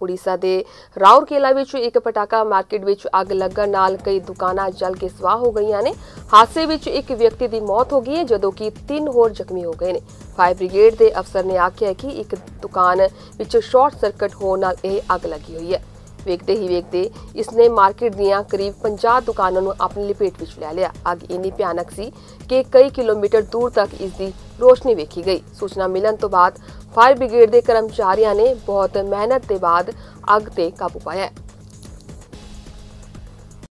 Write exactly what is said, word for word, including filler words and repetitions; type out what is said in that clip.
उड़ीसा के राउरकेला विच एक पटाका market which अग लगन नाल कई दुकानां जल के स्वाह हो गईयां ने। हादसे विच एक व्यक्ति की मौत हो गई है जदों कि तीन होर जख्मी हो गए ने। फायर ब्रिगेड के अफसर ने आख्या कि एक दुकान विच शॉर्ट सर्किट होने नाल यह अग लगी हुई है। वेखते ही वेखते इसने मार्केट दियां करीब पचास दुकानों को अपनी लपेट विच लै लिया। अग इन्नी भयानक सी कि कई किलोमीटर दूर तक इसकी रोशनी वेखी गई। सूचना मिलने तो बाद फायर ब्रिगेड के कर्मचारियों ने बहुत मेहनत के बाद अग ते काबू पाया।